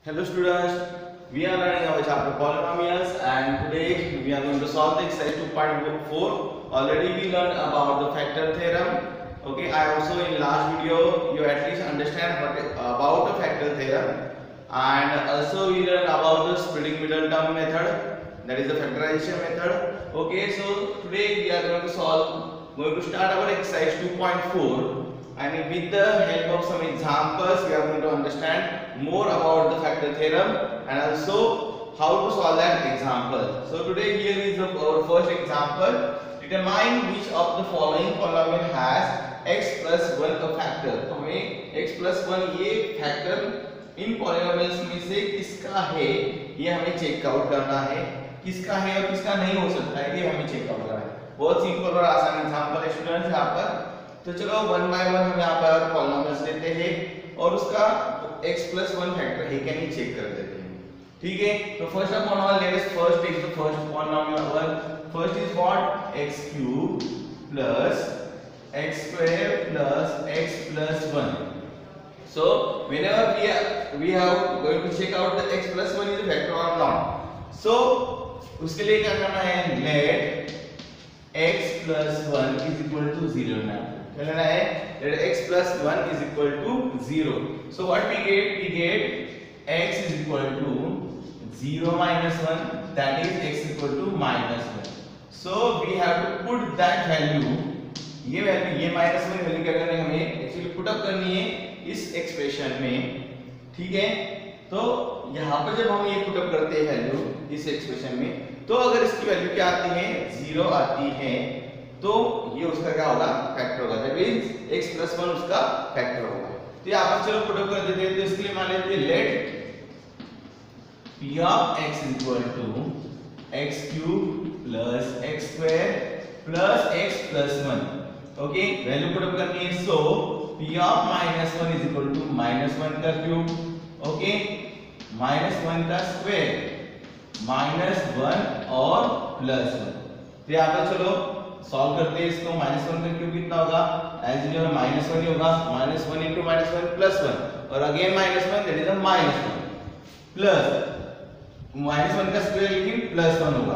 Hello students, we are learning our chapter polynomials and today we are going to solve the exercise 2.4. Already we learned about the factor theorem. Okay, I also in last video you at least understand what about the factor theorem, and also we learned about the splitting middle term method, that is the factorization method. Okay, so today we are going to start our exercise 2.4. And with the help of some examples we are going to understand more about the factor theorem and also how to solve that example. So today here is our first example. Determine which of the following polynomial has x plus 1 का factor. तो हमें x plus 1 ये factor इन polynomials में से किसका है ये हमें चेक आउट करना है. किसका है और किसका नहीं हो सकता है ये हमें चेक आउट करना है. बहुत सिंपल और आसान एग्जांपल है स्टूडेंट्स यहाँ पर. तो चलो वन बाय वन हम यहाँ पर पॉलिनोमियल्स लेते हैं और उसका x plus 1 फैक्टर है क्या नहीं चेक कर देते हैं. ठीक है, तो first of all let us first take the first polynomial one. First is what x cube plus x square plus x plus 1. So whenever we have going to check out the x plus 1 is a factor or not. So उसके लिए क्या करना है, let x plus 1 is equal to 0 now. लेना है that x plus 1 is equal to 0. So what we get x is equal to 0 minus 1, that is x equal to minus 1. So we have to put that value, ये value ये minus 1 value क्या करनी है हमें actually put up करनी है इस expression में. ठीक है, तो यहाँ पर जब हम ये पुट अप करते हैं वैल्यू इस एक्सप्रेशन में, तो अगर इसकी वैल्यू क्या आती है 0 आती है तो ये उसका क्या होगा, फैक्टर होगा. दैट मींस x plus 1 उसका फैक्टर होगा. तो यहाँ पर चलो पुट अप कर देते हैं. तो इसके लिए मान लेते हैं let p of x is equal to x cube plus x square plus x plus 1. Okay, value put up करनी है. सो p of minus 1 is equal to minus 1 का क्यूब, ओके, minus 1 का स्क्वायर, minus 1 और plus 1. तो यहाँ पर चलो solve करते हैं इसको. माइनस 1 का क्यूब कितना होगा, एज यूजुअल माइनस 1 ही होगा. माइनस 1 इंटू माइनस 1 प्लस 1 और again minus 1, that is a minus 1 plus minus 1 का स्क्वायर लेकिन प्लस 1 होगा,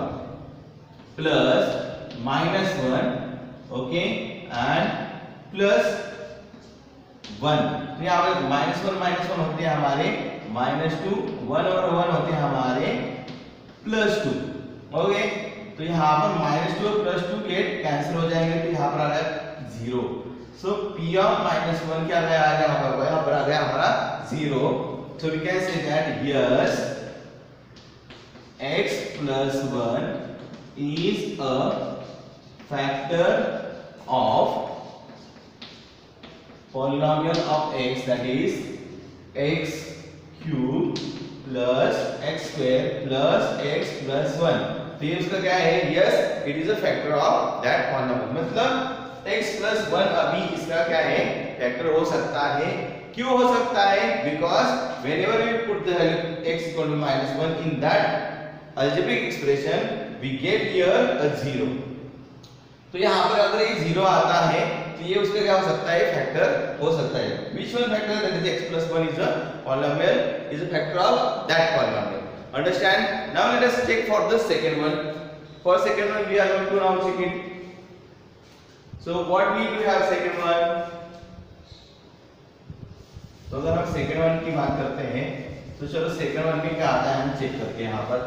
plus minus 1, okay, and plus 1. तो यहाँ पर माइनस 1 होते हैं हमारे माइनस 2, 1 और 1 होते हैं हमारे प्लस 2. ओके, तो यहाँ पर माइनस 2 और प्लस 2 गेट कैंसिल हो जाएंगे. तो यहाँ पर आ गया 0. सो p ऑफ माइनस 1 क्या आ गया, यहाँ पर आ गया हमारा 0. So we can say that yes x plus 1 is a factor of polynomial of x, that is x cube plus x square plus x plus 1. तो ये उसका क्या है, yes it is a factor of that polynomial. मतलब x plus 1 अभी इसका क्या है, फैक्टर हो सकता है. क्यों हो सकता है, because whenever we put the value x equal to -1 in that algebraic expression we get here a 0. तो यहाँ पर अगर ये 0 आता है तो ये उसका क्या हो सकता है, फैक्टर हो सकता है. Which one factor, that is x plus 1 is a polynomial, is a factor of that polynomial. Understand? Now let us check for the second one. For second one we are going to now check it. So what we do have second one. तो अगर हम second one की बात करते हैं तो चलो second one में क्या आता है हम चेक करते हैं यहाँ पर.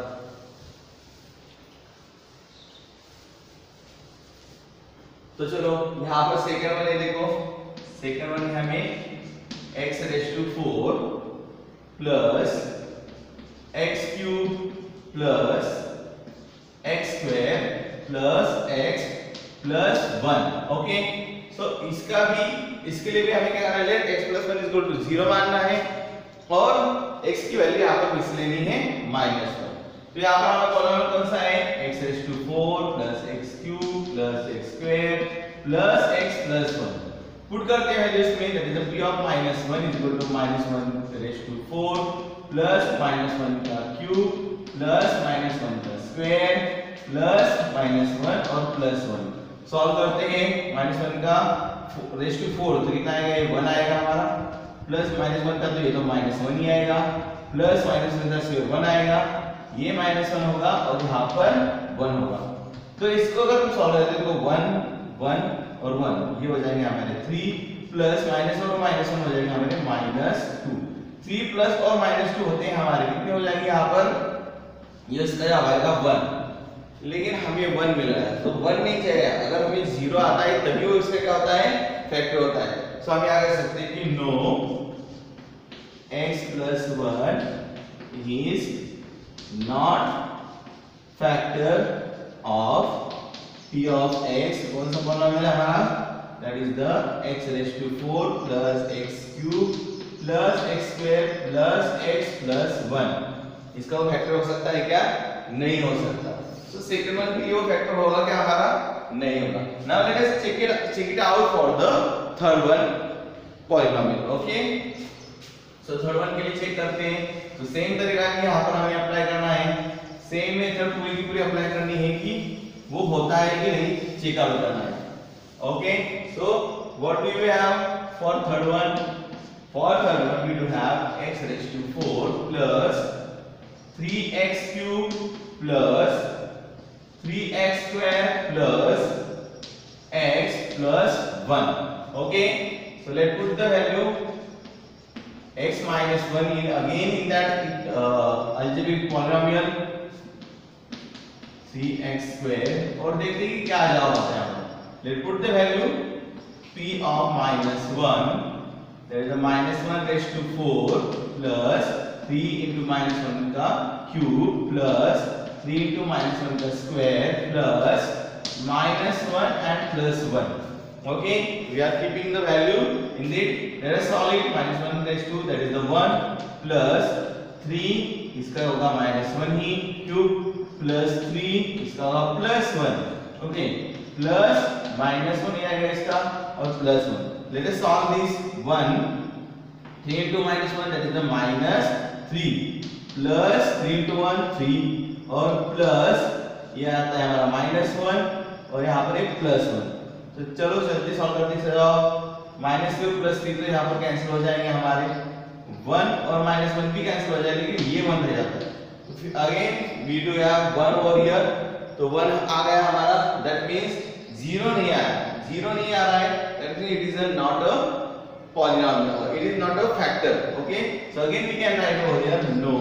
तो चलो यहाँ पर second one है, देखो second one है हमें x raised to 4 plus x cube plus x square plus x plus 1. Okay, so इसका भी, इसके लिए भी हमें क्या करना है, x plus 1 is equal to 0 मानना है और x की वैल्यू यहाँ पर मिस लेनी है -1. तो यहाँ पर हमारा पॉलिनोमियल कौन सा है, x raised to 4 plus x cube plus x square plus x plus 1. Put करते हैं वैल्यू इसमें, that is p of -1 is equal to -1 raised to 4 plus -1 का क्यूब प्लस -1 का स्क्वायर प्लस -1 और प्लस 1. सॉल्व करते हैं. -1 का रेज़ टू 4 तो कितना आएगा, ये 1 आएगा हमारा, प्लस -1 का तो ये तो -1 ही आएगा. प्लस माइनस वन का स्क्वायर 1 आएगा, ये -1 होगा और यहाँ पर 1 होगा। तो इसको अगर हम सॉल्व करते हैं तो 1 1 और 1 ये हो जाएंगे हमारे 3 प्लस माइनस और -1 हो जाएंगे हमारे -2। 3 प्लस और -2 होते हैं हमारे कितने हो जाएंगे यहाँ पर, ये इसका जवाब आएगा 1। लेकिन हमें 1 मिल रहा है तो 1 नहीं चाहिए, अगर हमें 0 आता है तभी वो इसका क्या होता है, फैक्टर होता है। सो हम क्या कह सकते हैं कि no x plus 1 is not factor of p of x। कौन सा पॉलिनोमियल है हमारा, that is the x raised to 4 plus x cube plus x square plus x plus 1। इसका वो फैक्टर हो सकता है क्या, नहीं हो सकता। तो सेकंड वन के लिए वो फैक्टर होगा क्या हमारा, नहीं होगा। Now let us check it out for the third one polynomial। Okay, so third one के लिए चेक करते हैं। तो सेम तरीका कि यहाँ पर हमें अप्लाई करना है, सेम मेथड पूरी की पूरी अप्लाई करनी है कि वो होता है कि नहीं, चेक आउट करना है। Okay, so what do we have for third one, for third one we do have x raised to 4 plus 3x cube plus 3x square plus x plus 1। okay, so let's put the value x minus 1 in again in that algebraic polynomial 3x square और देखते हैं कि क्या जवाब आता है। let's put the value p of -1, that is a -1 raised to 4 plus 3 into -1 का cube plus 3 into -1 का square plus -1 and plus 1। okay, we are keeping the value in it। let us solve it। -1 raised to, that is the 1 plus 3 इसका होगा -1 ही cube plus 3 इसका होगा plus 1। okay, plus -1 ये आएगा इसका और plus 1। let us solve this 1 3 into -1 that is the -3 plus 3 into 1 3 और plus ये आता है हमारा -1 और यहाँ पर एक +1। तो चलो जल्दी सॉल्व करते हैं। -2 + 3 तो यहाँ पर कैंसिल हो जाएंगे हमारे, 1 और -1 भी कैंसिल हो जाएगा लेकिन ये 1 रह जाता है। तो फिर again we do have 1 over here, तो 1 आ गया हमारा, दैट मींस 0 नहीं आया, 0 नहीं आ रहा है, that means it is not a polynomial, it is not a factor। okay, so again we can write over here no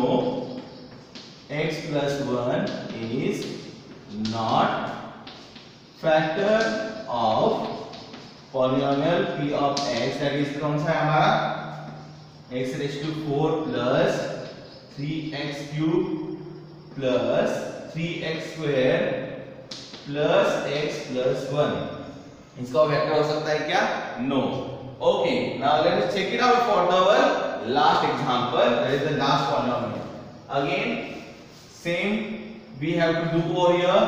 x plus 1 is not factor of polynomial p of x, that is कौन सा है हमारा, x raised to 4 plus 3x cube plus 3x square plus x plus 1। इसका vector हो सकता है क्या, no। okay, now let us check it out for our last example, that is the last polynomial। again same we have to do over here।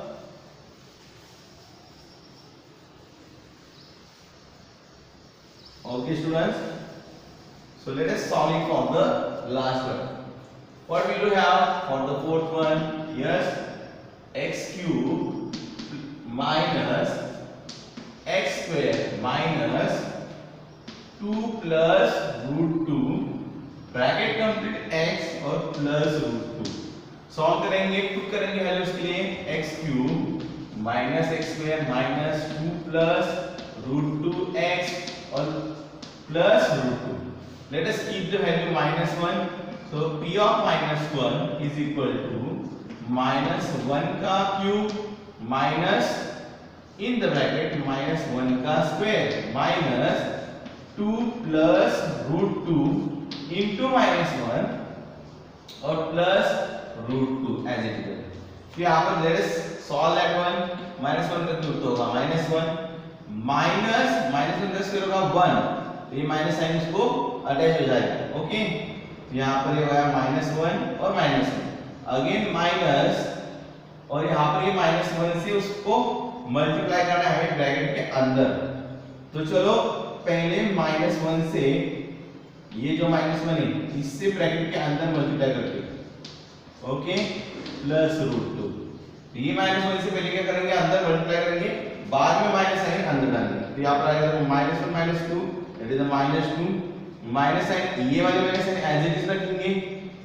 okay students, so let us solve it for the last one। what we do have for the fourth one, yes, x cube minus x square minus 2 plus √2 bracket complete x और plus √2। Solve करेंगे, put करेंगे values के लिए, x cube minus x square minus 2 plus √2x और plus √2। Let us keep the value -1। So p of -1 is equal to -1 का cube minus in the bracket -1 का square minus 2 plus √2 into -1 और plus √2 as it is। फिर यहाँ पर let us solve that one। -1 का cube तो होगा -1 minus -1 का स्क्वायर होगा 1, तो ये माइनस साइन इसको अटैच हो जाएगा। ओके, यहाँ पर ये होगा -1 और -1 अगेन माइनस और यहाँ पर ये -1 से उसको मल्टीप्लाई करना है ब्रैकेट के अंदर। तो चलो पहले -1 से ये जो -1 है इससे ब्रैकेट के अंदर मल्टीप्लाई करते हैं। Okay, plus √2। ये -1 से पहले क्या करेंगे, अंदर मल्टीप्लाई करेंगे, बाद में माइनस साइन अंदर डालेंगे। तो यहाँ पर आएगा -1 -2 दैट इज -2 माइनस साइन, ये वाले minus sign as it is रखेंगे,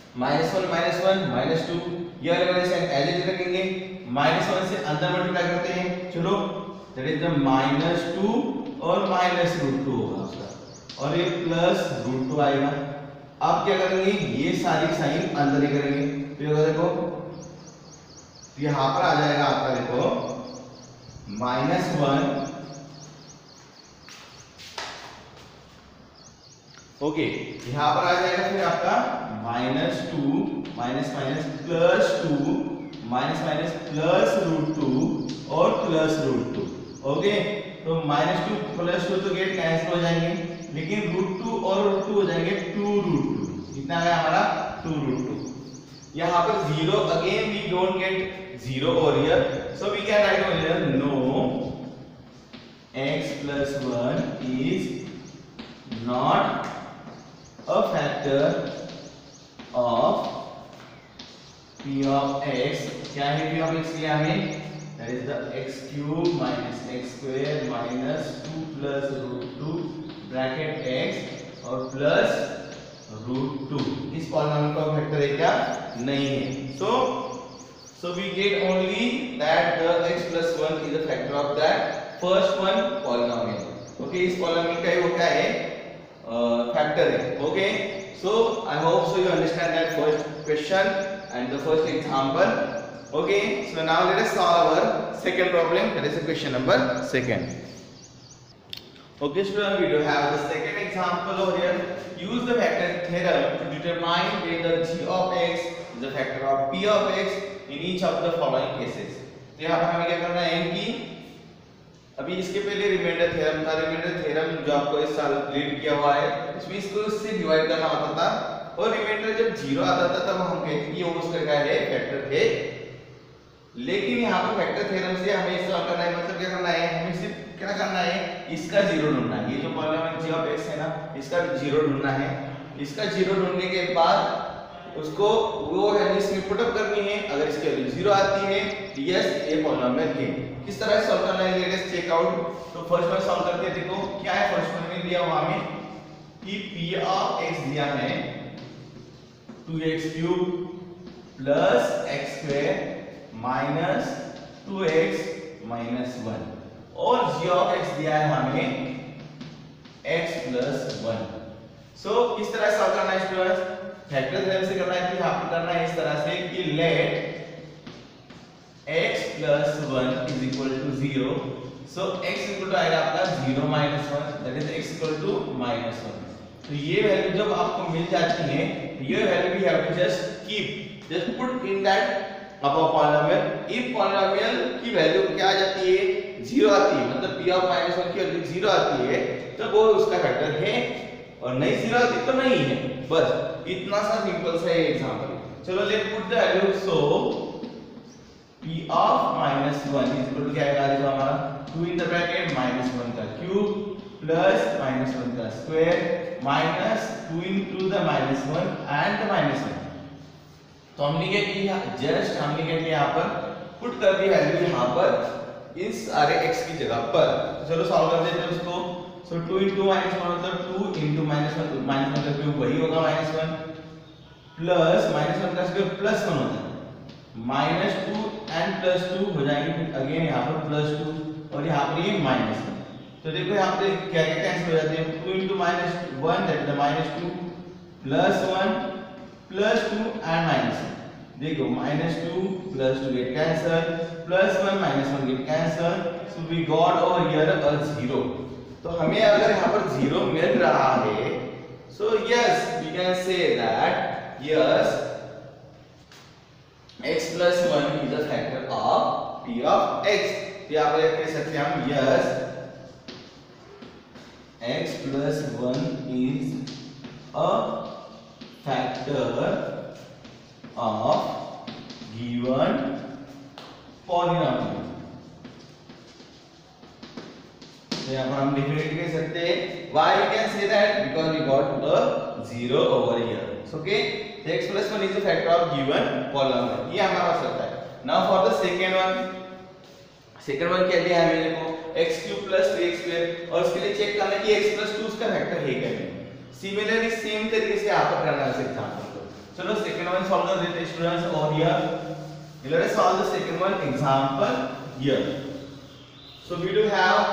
-1 -2 ये वाले साइन एज इट रखेंगे, -1 से अंदर मल्टीप्लाई करते हैं, चलो दैट इज द -2 और -√2 होगा उसका, और ये +√2 आएगा। अब क्या करेंगे, ये सारी साइन अंदर ही करेंगे, तो ये देखो यहाँ पर आ जाएगा आपका, देखो -1 ओके, यहाँ पर आ जाएगा फिर आपका -2 +2 +√2 और +√2। ओके, तो -2 +2 तो गेट कैंसिल हो जाएंगे, लेकिन √2 और √2 हो जाएंगे 2√2। कितना आया हमारा 2√2। यहाँ पर 0 again we don't get 0 over here, so we can write over here no x plus 1 is not a factor of p of x। क्या है p of x लिया हमें, that is the x³ minus x² minus 2 plus √2 bracket x और plus √2। इस polynomial का factor है क्या, नहीं है। So we get only that the x plus 1 is a factor of that first one polynomial। okay, इस polynomial का वो क्या है, factor है। okay, so I hope so you understand that first question and the first example। okay, so now let us solve our second problem, that is the question number 2। okay student, we do have the second example over here। use the factor theorem to determine whether g of x is a factor of p of x in each of the following cases। तो यहाँ पर हमें क्या करना है कि अभी इसके पहले रिमाइंडर थ्योरम था, रिमाइंडर थ्योरम जो आपको इस साल रीड किया हुआ है, इसमें इसको इससे डिवाइड करना होता था, और रिमाइंडर जब 0 आता था तब हम कहते हैं कि वो उसका क्या है, फैक्टर है। लेकिन यहाँ पर फैक्टर थ्योरम से हमें सॉल्व करना है, मतलब क्या करना है, हमें सिर्फ क्या करना है, इसका 0 ढूंढना है। ये जो पॉलिनोमियल g of x है ना, इसका 0 ढूंढना है। इसका 0 ढूंढने के बाद उसको वो वैल्यू इसमें पुट अप करनी है। अगर इसकी वैल्यू 0 आती है, यस ये पॉलिनोमियल है। किस तरह सॉल्व करना है, लेट अस चेक आउट। तो फर्स्ट वन सॉल्व करते हैं। देखो क्या है, फर्स्ट वन में दिया हुआ हमें कि p of x दिया है 2x³ plus x² minus 2x minus 1, और g of x दिया है हमें x plus 1। सो किस तरह सॉल्व करना है स्टूडेंट्स, फैक्टर थ्योरम से करना है। तो यहाँ पर करना है इस तरह से कि let x plus 1 is equal to 0। so x equal to आएगा आपका 0 minus 1, that is x equal to minus 1। तो ये वैल्यू जब आपको मिल जाती है, ये value we have to just put in that अब पॉलिनोमियल। इफ पॉलिनोमियल की वैल्यू क्या आ जाती है, 0 आती है, मतलब p of -1 की वैल्यू 0 आती है, तो वो उसका फैक्टर है, और नहीं 0 आती तो नहीं है। बस इतना सा सिंपल सा एग्जांपल। चलो let put the value. So p of -1 is equal to क्या आएगा, देखो हमारा 2 इन द ब्रैकेट -1 का क्यूब प्लस -1 का square minus 2 into the -1 and the -1। तो हमने क्या किया, जस्ट हमने क्या किया, यहाँ पर पुट कर दी वैल्यू यहाँ पर इस सारे x की जगह पर। चलो सॉल्व कर देते हैं उसको। सो 2 into -1 मतलब 2 into -1 का क्यूब वही होगा -1 प्लस -1 का स्क्वायर प्लस 1 होता है, -2 and +2 हो जाएंगे, फिर अगेन यहाँ पर +2 और यहाँ पर ये -1। तो देखो यहाँ पे क्या क्या कैंसिल हो जाते हैं, 2 into -1 that is the -2 plus 1 plus 2 and -1। देखो -2 plus 2 get cancel, plus 1 -1 get cancel, so we got over here a 0। तो हमें अगर यहाँ पर 0 मिल रहा है, so yes we can say that yes x plus 1 is a factor of p of x। तो यहाँ पर कह सकते हैं हम yes x plus 1 is a factor of given polynomial। तो यहाँ पर हम डेफिनेटली कह सकते हैं why we can say that, because we got a 0 over here। okay, so x plus 1 is a factor of given polynomial, ये हमारा हो सकता है। now for the second one क्या लिया है मेरे को, x³ plus 3x², और उसके लिए चेक करना है कि x plus 2 उसका फैक्टर है क्या नहीं। सिमिलरली सेम तरीके से यहाँ पर करना है एग्जांपल को। चलो सेकंड वन सॉल्व कर देते हैं स्टूडेंट्स और here let us solve the second one example here. So we do have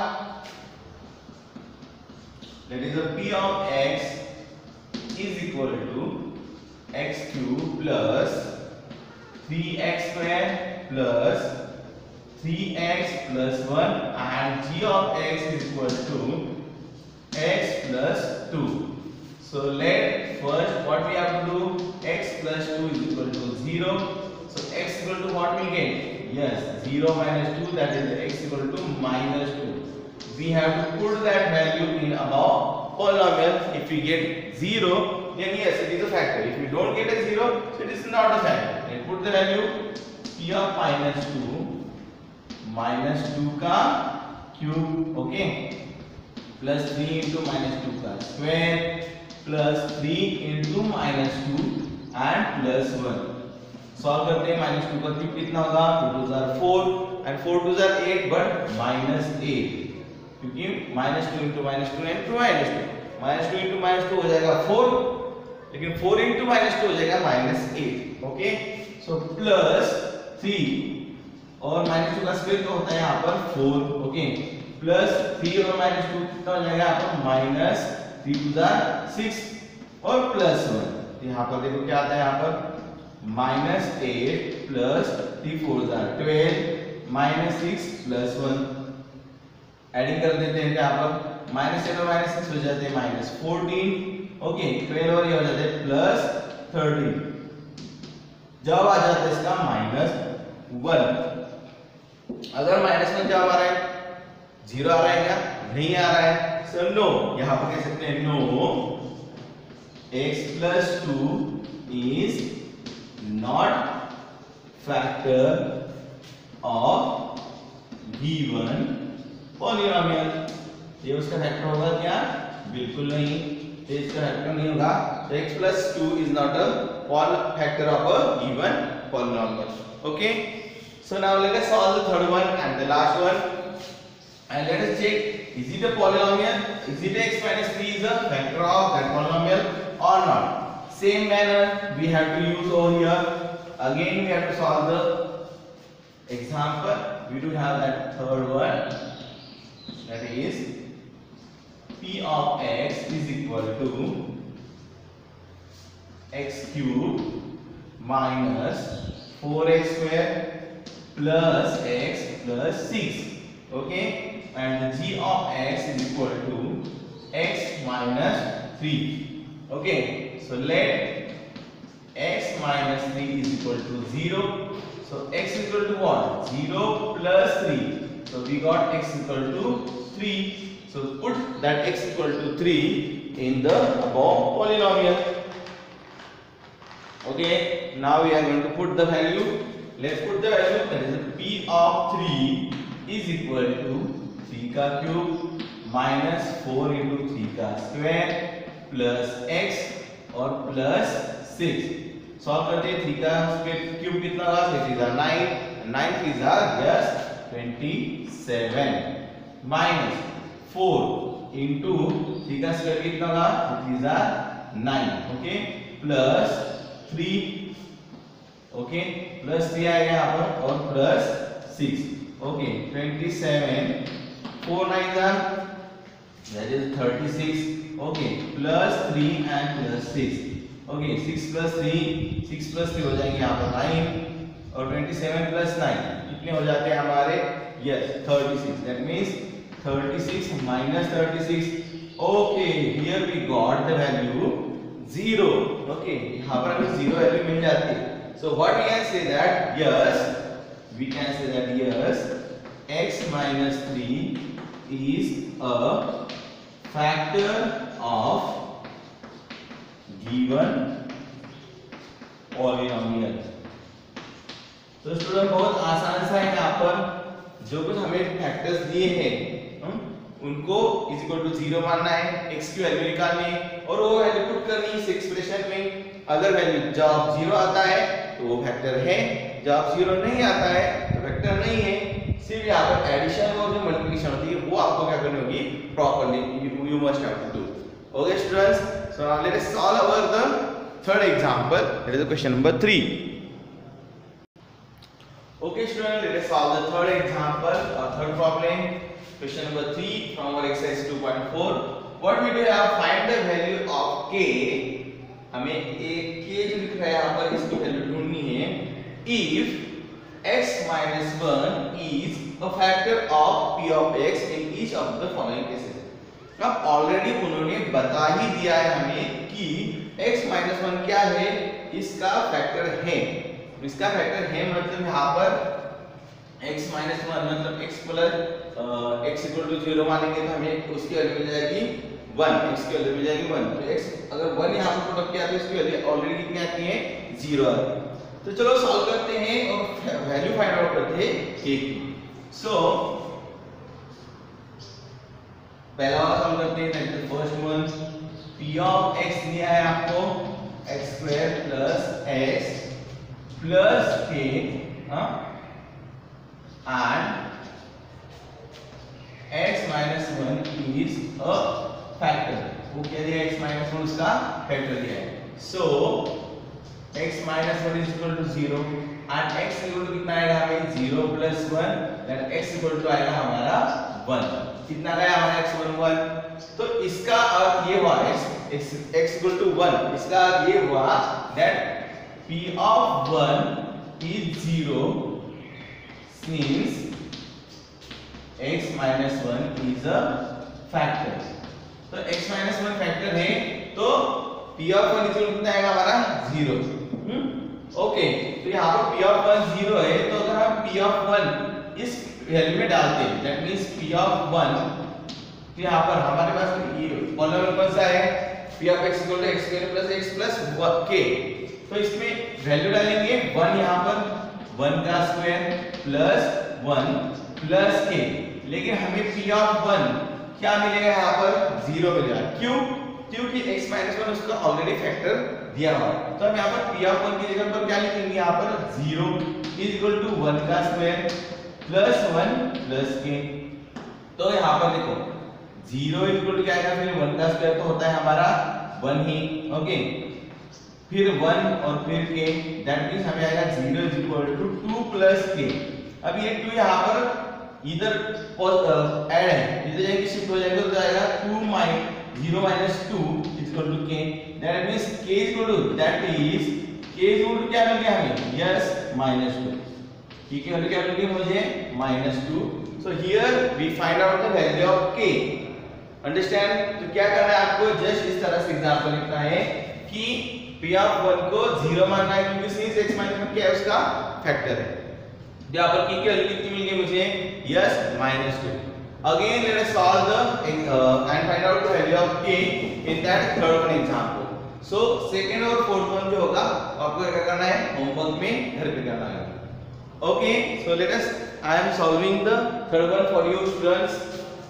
that is the p of x is equal to x cube plus 3x square plus 3x plus 1 and g of x is equal to x plus 2. So let first what we have to do, x plus 2 is equal to 0. So x equal to what we get? Yes, 0 minus 2, that is x equal to minus 2. We have to put that value in our polynomial. If we get 0, then yes, it is a factor. If we don't get a 0, so it is not a factor. Then put the value p of minus 2 का cube, okay, plus 3 into minus 2 का square plus 3 into minus 2 and plus 1. Solve करते हैं, minus 2 का cube कितना होगा, 2 2 are 4 and 4 2 are 8 but minus 8, क्योंकि minus 2 into minus 2 and 2 minus 2, minus 2 into minus 2 हो जाएगा 4, लेकिन 4 into minus 2 हो जाएगा minus 8, ओके. सो प्लस 3 और minus 2 का स्क्वायर तो होता है यहाँ पर 4, ओके, प्लस 3 और minus 2 कितना हो जाएगा यहाँ पर minus 3 2 are 6 और प्लस 1. यहाँ पर देखो क्या आता है, यहाँ पर minus 8 plus 3 4 are 12 minus 6 plus 1. Adding कर देते हैं यहाँ पर minus 8 और minus 6 हो जाते हैं minus 14, ओके, 12 और ये हो जाते हैं plus 13. जवाब आ जाता है इसका -1. अगर -1 जवाब आ रहा है, 0 आ रहा है क्या, नहीं आ रहा है, सो नो. यहाँ पर कह सकते हैं no, x plus 2 is not factor of given polynomial. ये उसका फैक्टर होगा क्या, बिल्कुल नहीं, ये इसका फैक्टर नहीं होगा. तो x plus 2 is not a factor of a given polynomial. Okay, so now let us solve the third one and the last one, and let us check, is it a polynomial, is it x minus 3 is a factor of that polynomial or not. Same manner we have to use over here. Again we have to solve the example. We do have that third one, that is p of x is equal to x cube minus 4x square plus x plus 6, okay, and the g of x is equal to x minus 3, okay. So let x minus 3 is equal to 0. So x is equal to what? 0 plus 3. So we got x equal to 3. So put that x equal to 3 in the above polynomial. Okay. Now we are going to put the value. Let's put the value. That is p of 3 is equal to 3 का cube minus 4 into 3 का square plus x और plus 6. Solve करते हैं, 3 का cube कितना होगा, 6 is 9, 9 is just 27 minus 4 into 3 का square कितना होगा, 3 is 9, okay, plus 3, okay, plus 3 आएगा यहाँ पर और plus 6, okay, 27, 4 9 that is 36, okay, plus 3 and plus 6, okay, 6 plus 3 हो जाएंगे यहाँ पर 9 और 27 plus 9 कितने हो जाते हैं हमारे, yes 36. That means 36 minus 36, okay, here we got the value 0, okay, यहाँ पर हमें 0 वैल्यू मिल जाती है. So what we can say that yes x minus 3 is a factor of given polynomial. तो स्टूडेंट बहुत आसान सा है, यहाँ पर जो कुछ हमें फैक्टर्स दिए हैं उनको इज इक्वल टू 0 मानना है, x की वैल्यू निकालनी है और वो वैल्यू पुट करनी है इस एक्सप्रेशन में. अगर वैल्यू जब 0 आता है तो वो फैक्टर है, जब 0 नहीं आता है तो फैक्टर नहीं है. सिर्फ यहाँ पर एडिशन और जो मल्टीप्लिकेशन होती है वो आपको क्या करनी होगी, properly you must have to do. Okay students, so now let us solve over the third example, that is the question number 3. Okay students, let us solve the third example or third problem, question number 3 from our exercise 2.4. What we do have, find the value of k. हमें एक k जो लिख रहा है यहाँ पर, इसकी value ढूंढनी है if x minus 1 is a factor of p of x in each of the following cases. अब ऑलरेडी उन्होंने बता ही दिया है हमें कि x minus 1 क्या है, इसका फैक्टर है. इसका फैक्टर है मतलब यहाँ पर x minus 1 मतलब x plus x equal to 0 मानेंगे तो हमें उसकी वैल्यू मिल जाएगी 1, x की वैल्यू मिल जाएगी 1. तो x अगर 1 यहाँ पर प्रोडक्ट किया तो इसकी वैल्यू ऑलरेडी कितनी आती है, 0 आती है. तो चलो सॉल्व करते हैं और वैल्यू फाइंड आउट करते हैं k की. सो पहला वाला सॉल्व करते हैं, that is first one. p of x दिया है आपको x² plus x plus k and x minus 1 is a factor. वो क्या दिया, x minus 1 उसका फैक्टर दिया है. सो x minus 1 is equal to 0 and x equal to कितना आएगा हमें 0 plus 1, then x equal to आएगा हमारा 1. कितना गया हमारा x 1. तो इसका अर्थ ये हुआ x equal to 1, इसका अर्थ ये हुआ that p of 1 is 0 since x minus 1 is a factor. तो x minus 1 फैक्टर है तो p of 1 इक्वल कितना आएगा हमारा 0. ओके, तो यहाँ पर p of 1 0 है, तो अगर हम p of 1 इस वैल्यू में डालते हैं, दैट मींस p of 1, तो यहाँ पर हमारे पास ये पॉलिनोमियल कौन सा है, p of x equal to x² plus x plus k. तो इसमें वैल्यू डालेंगे 1 यहाँ पर 1 का स्क्वायर प्लस 1 प्लस k, लेकिन हमें p of 1 क्या मिलेगा यहाँ पर 0 मिलेगा. क्यों? क्योंकि x minus 1 उसका ऑलरेडी फैक्टर दिया हुआ है. तो हम यहाँ पर p of 1 की जगह पर क्या लिखेंगे, यहाँ पर 0 is equal to 1 का स्क्वायर प्लस 1 प्लस k. तो यहाँ पर देखो 0 is equal to क्या आएगा, फिर 1 का स्क्वायर तो होता है हमारा 1 ही. ओके, फिर 1 और फिर k, दैट मींस हमें आएगा 0 is equal to 2 plus k. अब ये 2 यहाँ पर इधर ऐड है, इधर जाके शिफ्ट हो जाएगा तो आएगा 0 minus 2 is equal to k. That means k is equal to, that is k is equal to क्या मिल गया हमें, yes minus 2. k की वैल्यू क्या मिल गई मुझे, minus 2. So here we find out the value of k. Understand? तो क्या करना है आपको, जस्ट इस तरह से एग्जांपल लिखना है कि p of 1 को 0 मानना है क्योंकि since x minus 1 क्या है, उसका फैक्टर है. यहाँ पर k की वैल्यू कितनी मिल गई मुझे, yes minus 2. Again let us solve the and find out the value of k in that third one example. So second और fourth one जो होगा आपको क्या करना है, होमवर्क में घर पे करना है. Okay, so let us, I am solving the third one for you students.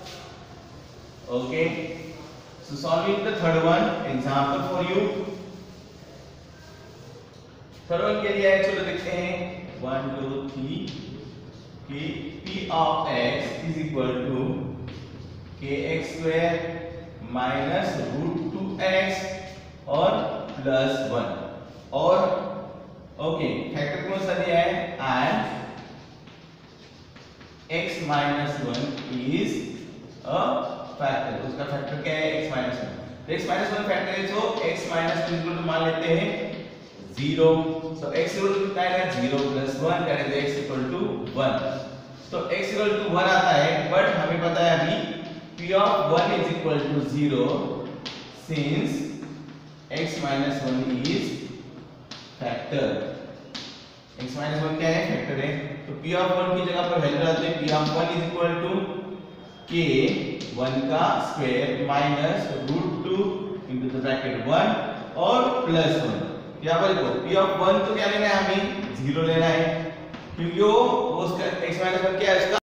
Okay, so solving the third one example for you. third one के लिए चलो देखते हैं 1 2 3 कि p of x is equal to kx square minus root 2x और plus 1 और okay factor कौन सा दिया है, and x minus 1 is a factor. उसका फैक्टर क्या है, x minus 1. तो x minus 1 फैक्टर है, तो x minus 1 इक्वल टू मान लेते हैं 0. So x इक्वल टू कितना आएगा, 0 plus 1, that is x equal to 1. तो x इक्वल टू 1 आता है, बट हमें पता है अभी p of 1 is equal to 0 since x minus 1 is factor. x minus 1 क्या है, फैक्टर है. तो p of 1 की जगह पर वैल्यू डालते हैं, p of 1 is equal to k 1 का square minus root 2 into the bracket 1 और प्लस 1. यहाँ पर देखो p of 1 तो क्या लेना है, हमें 0 लेना है क्योंकि वो उसका x minus 1 क्या है, उसका